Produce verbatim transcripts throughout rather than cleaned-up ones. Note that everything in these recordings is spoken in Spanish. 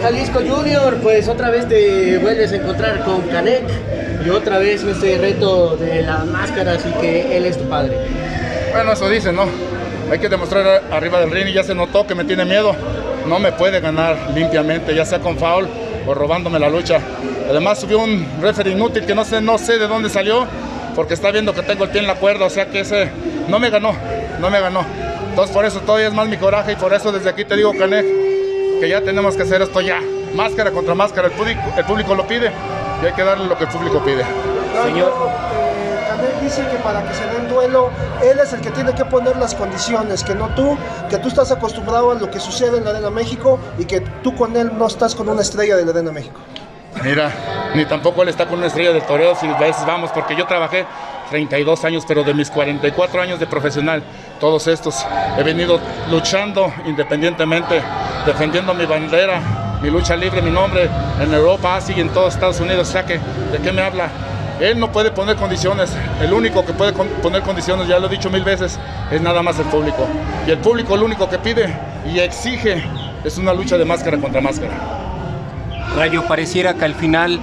Jalisco Junior, pues otra vez te vuelves a encontrar con Canek y otra vez este reto de las máscaras y que él es tu padre. Bueno, eso dicen, ¿no? Hay que demostrar arriba del ring y ya se notó que me tiene miedo. No me puede ganar limpiamente, ya sea con foul o robándome la lucha. Además subió un referee inútil que no sé, no sé de dónde salió, porque está viendo que tengo el pie en la cuerda, o sea que ese no me ganó, no me ganó. Entonces por eso todavía es más mi coraje y por eso desde aquí te digo, Canek, que ya tenemos que hacer esto ya. Máscara contra máscara, el público, el público lo pide y hay que darle lo que el público pide. Señor, eh, Canek dice que para que se dé un duelo, él es el que tiene que poner las condiciones, que no tú, que tú estás acostumbrado a lo que sucede en la Arena México y que tú con él no estás con una estrella de la Arena México. Mira, ni tampoco él está con una estrella del toreo, si a veces vamos, porque yo trabajé treinta y dos años, pero de mis cuarenta y cuatro años de profesional, todos estos, he venido luchando independientemente, defendiendo mi bandera, mi lucha libre, mi nombre, en Europa, Asia y en todos Estados Unidos. O sea que, ¿de qué me habla? Él no puede poner condiciones, el único que puede poner condiciones, ya lo he dicho mil veces, es nada más el público. Y el público lo único que pide y exige es una lucha de máscara contra máscara. Rayo, pareciera que al final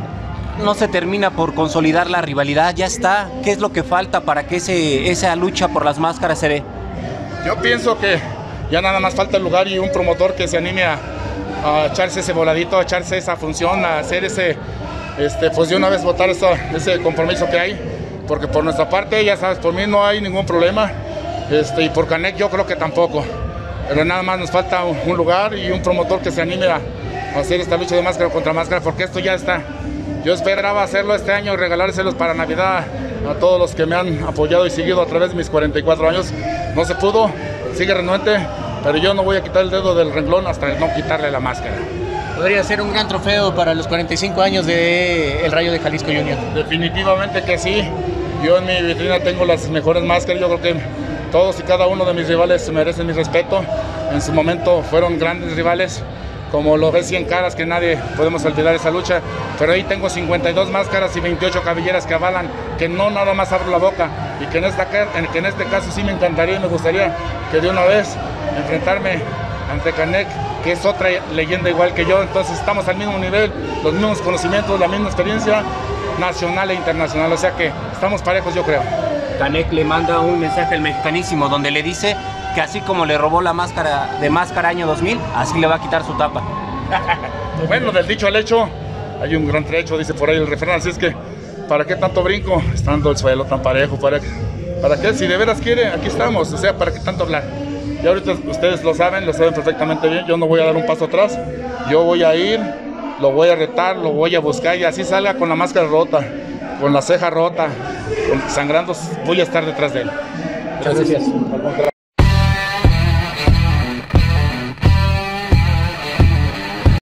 no se termina por consolidar la rivalidad, ya está. ¿Qué es lo que falta para que ese, esa lucha por las máscaras se dé? Yo pienso que ya nada más falta el lugar y un promotor que se anime a, a echarse ese voladito, a echarse esa función, a hacer ese, este, pues de una vez votar esa, ese compromiso que hay, porque por nuestra parte, ya sabes, por mí no hay ningún problema, este, y por Canek yo creo que tampoco, pero nada más nos falta un, un lugar y un promotor que se anime a hacer esta lucha de máscara contra máscara, porque esto ya está. Yo esperaba hacerlo este año y regalárselos para Navidad a todos los que me han apoyado y seguido a través de mis cuarenta y cuatro años. No se pudo, sigue renuente, pero yo no voy a quitar el dedo del renglón hasta no quitarle la máscara. Podría ser un gran trofeo para los cuarenta y cinco años de el Rayo de Jalisco Junior. Definitivamente que sí. Yo en mi vitrina tengo las mejores máscaras. Yo creo que todos y cada uno de mis rivales merecen mi respeto. En su momento fueron grandes rivales, como lo ves Cien Caras, que nadie podemos olvidar esa lucha, pero ahí tengo cincuenta y dos máscaras y veintiocho cabelleras que avalan que no nada más abro la boca, y que en, esta, que en este caso sí me encantaría y me gustaría que de una vez enfrentarme ante Canek, que es otra leyenda igual que yo. Entonces estamos al mismo nivel, los mismos conocimientos, la misma experiencia nacional e internacional, o sea que estamos parejos, yo creo. Canek le manda un mensaje al Mexicanísimo donde le dice que así como le robó la máscara de Máscara año dos mil, así le va a quitar su tapa. Bueno, del dicho al hecho hay un gran trecho, dice por ahí el refrán, así es que ¿para qué tanto brinco? Estando el suelo tan parejo, ¿para qué? ¿Para qué? Si de veras quiere, aquí estamos, o sea, ¿para qué tanto hablar? Y ahorita ustedes lo saben, lo saben perfectamente bien, yo no voy a dar un paso atrás, yo voy a ir, lo voy a retar, lo voy a buscar y así salga con la máscara rota, con la ceja rota, con sangrando, voy a estar detrás de él. Muchas gracias.